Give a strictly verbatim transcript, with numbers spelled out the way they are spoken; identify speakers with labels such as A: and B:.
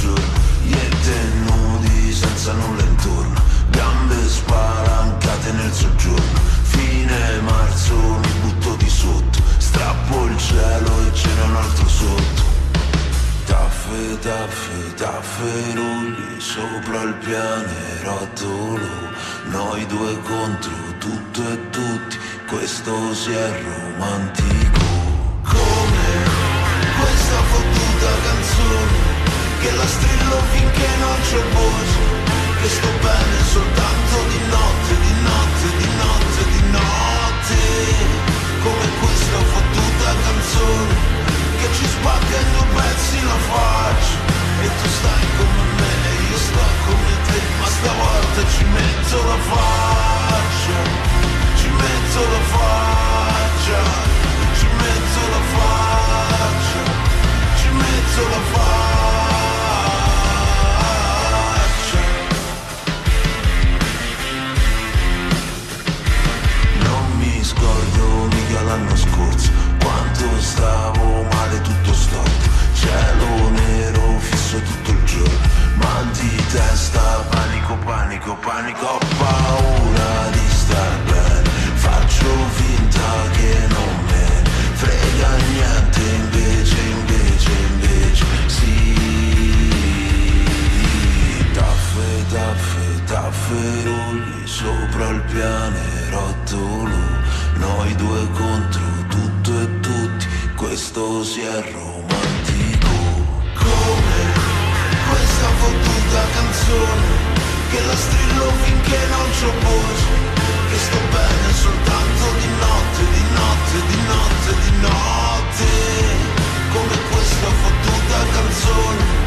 A: notturno, niente nudi senza nulla intorno, gambe spalancate nel soggiorno, fine marzo mi butto di sotto, strappo il cielo e ce n'è un altro sotto. Taffe, taffe, tafferugli sopra il pianerottolo, noi due contro tutto e tutti, questo si è romantico. Come questa fottuta canzone, che la strillo finché non c'ho voce, che sto bene soltanto di notte, di notte, di notte, di notte. Come questa fottuta canzone, che ci spacca in due pezzi la faccia, e tu stai come me e io sto come te, ma stavolta ci metto la faccia, ci metto la faccia, ci metto la faccia, ci metto la faccia. Non mi scordo mica l'anno scorso, quanto stavo male tutto storto, cielo nero fisso tutto il giorno, mal di testa, panico, panico, panico, ho paura di star bene, faccio finta che non me ne frega niente, invece, invece, invece, sì. Taffe, taffe, tafferugli sopra il pianerottolo, noi due contro tutto e tutti, questo si è romantico. Come questa fottuta canzone, che la strillo finché non c'ho voce, che sto bene soltanto di notte, di notte, di notte, di notte. Come questa fottuta canzone,